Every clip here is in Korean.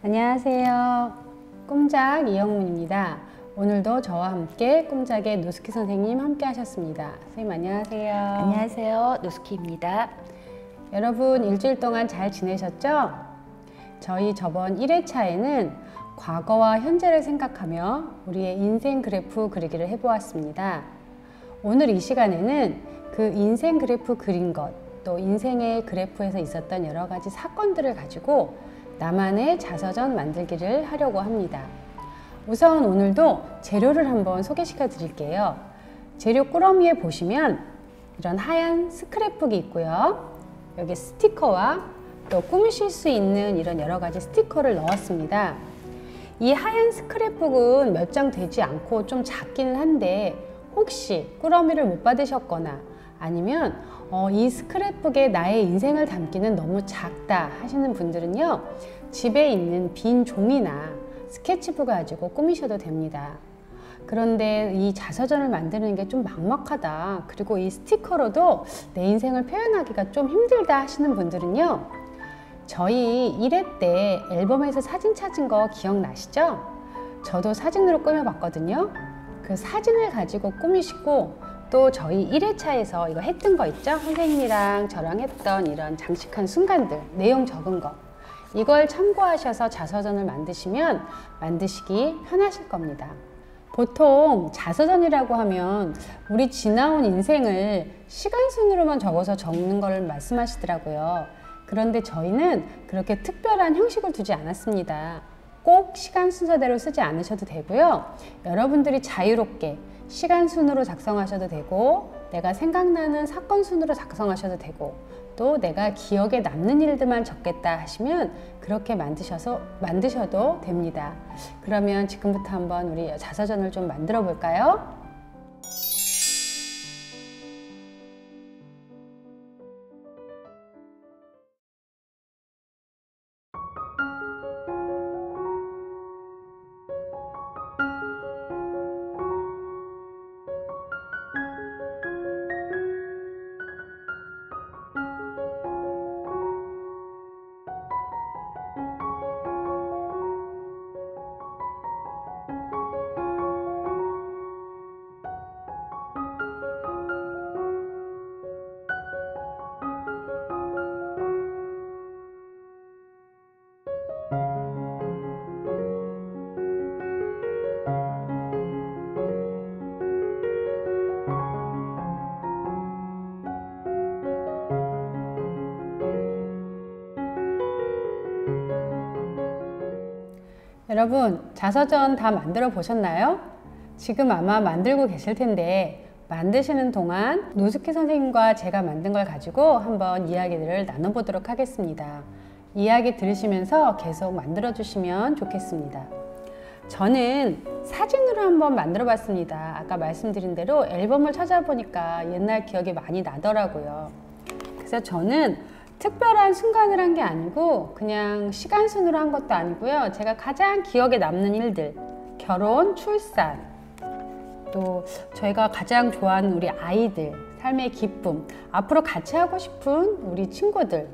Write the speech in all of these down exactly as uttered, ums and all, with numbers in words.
안녕하세요. 꿈작 이영문입니다. 오늘도 저와 함께 꿈작의 노스키 선생님 함께 하셨습니다. 선생님 안녕하세요. 안녕하세요. 노스키입니다. 여러분 일주일 동안 잘 지내셨죠? 저희 저번 일 회차에는 과거와 현재를 생각하며 우리의 인생 그래프 그리기를 해보았습니다. 오늘 이 시간에는 그 인생 그래프 그린 것, 또 인생의 그래프에서 있었던 여러 가지 사건들을 가지고 나만의 자서전 만들기를 하려고 합니다. 우선 오늘도 재료를 한번 소개시켜 드릴게요. 재료 꾸러미에 보시면 이런 하얀 스크랩북이 있고요. 여기 스티커와 또 꾸미실 수 있는 이런 여러 가지 스티커를 넣었습니다. 이 하얀 스크랩북은 몇 장 되지 않고 좀 작기는 한데 혹시 꾸러미를 못 받으셨거나 아니면 어, 이 스크랩북에 나의 인생을 담기는 너무 작다 하시는 분들은요, 집에 있는 빈 종이나 스케치북을 가지고 꾸미셔도 됩니다. 그런데 이 자서전을 만드는 게 좀 막막하다, 그리고 이 스티커로도 내 인생을 표현하기가 좀 힘들다 하시는 분들은요, 저희 일 회 때 앨범에서 사진 찾은 거 기억나시죠? 저도 사진으로 꾸며봤거든요. 그 사진을 가지고 꾸미시고, 또 저희 일 회차에서 이거 했던 거 있죠? 선생님이랑 저랑 했던 이런 장식한 순간들, 내용 적은 거, 이걸 참고하셔서 자서전을 만드시면 만드시기 편하실 겁니다. 보통 자서전이라고 하면 우리 지나온 인생을 시간 순으로만 적어서 적는 걸 말씀하시더라고요. 그런데 저희는 그렇게 특별한 형식을 두지 않았습니다. 꼭 시간 순서대로 쓰지 않으셔도 되고요. 여러분들이 자유롭게 시간 순으로 작성하셔도 되고, 내가 생각나는 사건 순으로 작성하셔도 되고, 또 내가 기억에 남는 일들만 적겠다 하시면 그렇게 만드셔서 만드셔도 됩니다. 그러면 지금부터 한번 우리 자서전을 좀 만들어 볼까요? 여러분 자서전 다 만들어 보셨나요? 지금 아마 만들고 계실 텐데, 만드시는 동안 노스키 선생님과 제가 만든 걸 가지고 한번 이야기들을 나눠보도록 하겠습니다. 이야기 들으시면서 계속 만들어 주시면 좋겠습니다. 저는 사진으로 한번 만들어 봤습니다. 아까 말씀드린 대로 앨범을 찾아보니까 옛날 기억이 많이 나더라고요. 그래서 저는 특별한 순간을 한 게 아니고 그냥 시간 순으로 한 것도 아니고요. 제가 가장 기억에 남는 일들, 결혼, 출산, 또 저희가 가장 좋아하는 우리 아이들, 삶의 기쁨, 앞으로 같이 하고 싶은 우리 친구들,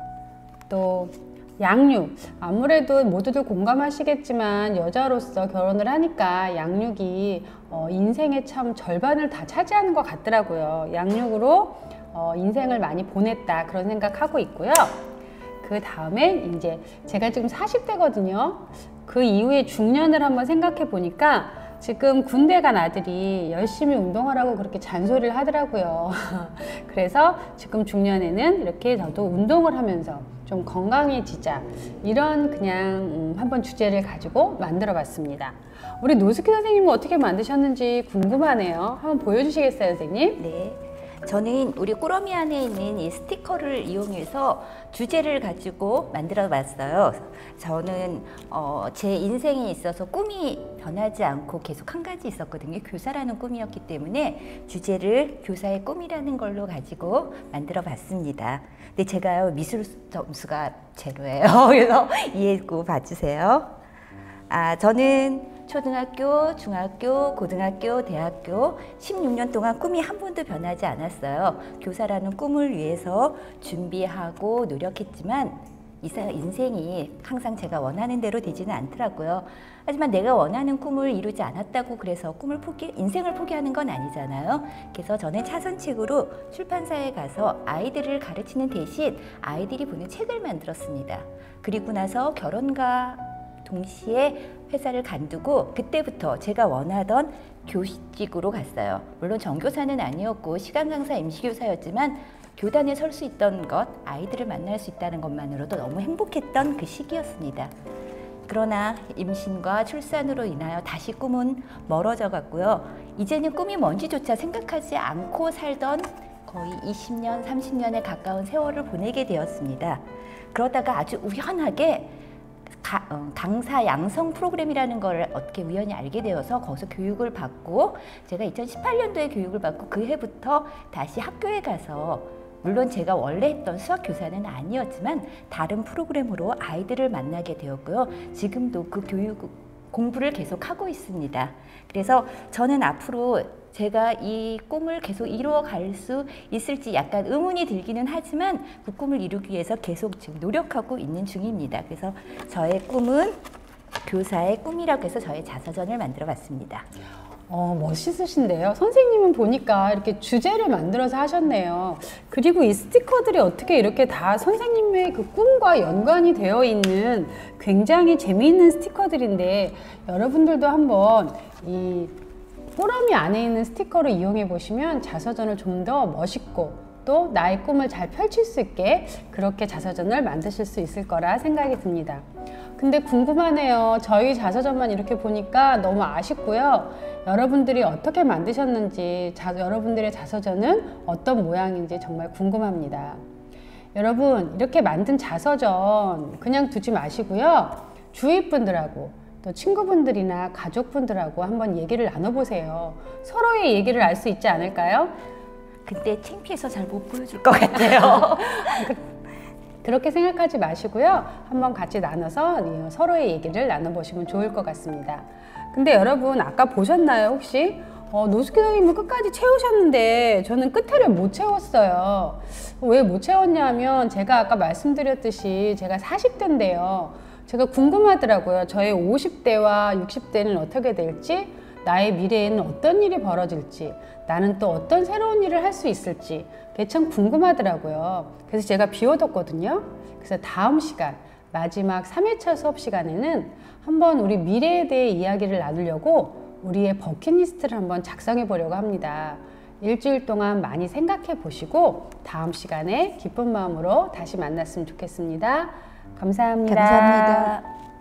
또 양육, 아무래도 모두들 공감하시겠지만 여자로서 결혼을 하니까 양육이 어, 인생의 참 절반을 다 차지하는 것 같더라고요. 양육으로 어, 인생을 많이 보냈다, 그런 생각하고 있고요. 그 다음에 이제 제가 지금 사십 대거든요. 그 이후에 중년을 한번 생각해 보니까 지금 군대 간 아들이 열심히 운동하라고 그렇게 잔소리를 하더라고요. 그래서 지금 중년에는 이렇게 저도 운동을 하면서 좀 건강해지자, 이런 그냥 음, 한번 주제를 가지고 만들어 봤습니다. 우리 노스키 선생님은 어떻게 만드셨는지 궁금하네요. 한번 보여주시겠어요, 선생님? 네. 저는 우리 꾸러미 안에 있는 이 스티커를 이용해서 주제를 가지고 만들어 봤어요. 저는 어, 제 인생에 있어서 꿈이 변하지 않고 계속 한 가지 있었거든요. 교사라는 꿈이었기 때문에 주제를 교사의 꿈이라는 걸로 가지고 만들어 봤습니다. 근데 제가요, 미술 점수가 제로예요. 그래서 이해고 봐주세요. 아, 저는 초등학교, 중학교, 고등학교, 대학교 십육 년 동안 꿈이 한 번도 변하지 않았어요. 교사라는 꿈을 위해서 준비하고 노력했지만 이사 인생이 항상 제가 원하는 대로 되지는 않더라고요. 하지만 내가 원하는 꿈을 이루지 않았다고 그래서 꿈을 포기, 인생을 포기하는 건 아니잖아요. 그래서 저는 차선책으로 출판사에 가서 아이들을 가르치는 대신 아이들이 보는 책을 만들었습니다. 그리고 나서 결혼과 동시에 회사를 간두고 그때부터 제가 원하던 교직으로 갔어요. 물론 전교사는 아니었고 시간 강사 임시교사였지만 교단에 설 수 있던 것, 아이들을 만날 수 있다는 것만으로도 너무 행복했던 그 시기였습니다. 그러나 임신과 출산으로 인하여 다시 꿈은 멀어져 갔고요. 이제는 꿈이 뭔지조차 생각하지 않고 살던 거의 이십 년, 삼십 년에 가까운 세월을 보내게 되었습니다. 그러다가 아주 우연하게 가, 어, 강사 양성 프로그램이라는 걸 어떻게 우연히 알게 되어서 거기서 교육을 받고 제가 이천십팔 년도에 교육을 받고 그 해부터 다시 학교에 가서 물론 제가 원래 했던 수학 교사는 아니었지만 다른 프로그램으로 아이들을 만나게 되었고요. 지금도 그 교육 공부를 계속 하고 있습니다. 그래서 저는 앞으로 제가 이 꿈을 계속 이루어갈 수 있을지 약간 의문이 들기는 하지만 그 꿈을 이루기 위해서 계속 지금 노력하고 있는 중입니다. 그래서 저의 꿈은 교사의 꿈이라고 해서 저의 자서전을 만들어 봤습니다. 어, 멋있으신데요. 선생님은 보니까 이렇게 주제를 만들어서 하셨네요. 그리고 이 스티커들이 어떻게 이렇게 다 선생님의 그 꿈과 연관이 되어 있는 굉장히 재미있는 스티커들인데 여러분들도 한번 이 꾸러미 안에 있는 스티커를 이용해 보시면 자서전을 좀 더 멋있고 또 나의 꿈을 잘 펼칠 수 있게 그렇게 자서전을 만드실 수 있을 거라 생각이 듭니다. 근데 궁금하네요. 저희 자서전만 이렇게 보니까 너무 아쉽고요. 여러분들이 어떻게 만드셨는지, 자, 여러분들의 자서전은 어떤 모양인지 정말 궁금합니다. 여러분, 이렇게 만든 자서전 그냥 두지 마시고요. 주위 분들하고 또 친구분들이나 가족분들하고 한번 얘기를 나눠보세요. 서로의 얘기를 알 수 있지 않을까요? 근데 창피해서 잘 못 보여줄 것 같아요. 그렇게 생각하지 마시고요. 한번 같이 나눠서 서로의 얘기를 나눠보시면 좋을 것 같습니다. 근데 여러분 아까 보셨나요 혹시? 어, 노숙희 선생님은 끝까지 채우셨는데 저는 끝에를 못 채웠어요. 왜 못 채웠냐면 제가 아까 말씀드렸듯이 제가 사십 대인데요. 제가 궁금하더라고요. 저의 오십 대와 육십 대는 어떻게 될지, 나의 미래에는 어떤 일이 벌어질지, 나는 또 어떤 새로운 일을 할 수 있을지 그게 참 궁금하더라고요. 그래서 제가 비워뒀거든요. 그래서 다음 시간 마지막 삼 회차 수업 시간에는 한번 우리 미래에 대해 이야기를 나누려고 우리의 버킷리스트를 한번 작성해 보려고 합니다. 일주일 동안 많이 생각해 보시고 다음 시간에 기쁜 마음으로 다시 만났으면 좋겠습니다. 감사합니다. 감사합니다.